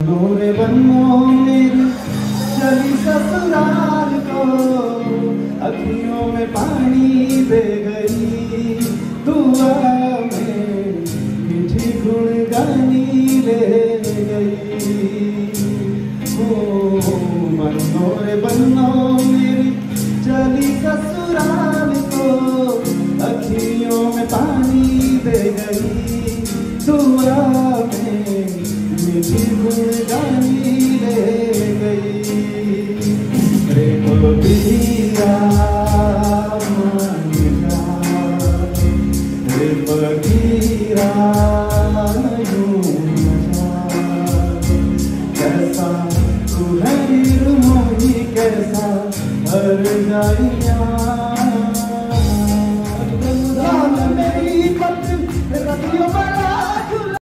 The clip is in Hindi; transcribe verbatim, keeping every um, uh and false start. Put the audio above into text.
गोरे बन्नो मेरी चली ससुराल को, अखियों में पानी दे गई, दुआ में मीठी गुनगानी ले गई। ओ बन्नो रे बन्नो मेरी चली ससुराल को, अखियों में पानी दे गई, दुआ में मीठी गुनगानी ले गई। रे बगिया मांगा, रे बगिया यूं मचा, कैसा तू है निर्मोही, कैसा हर जाइया।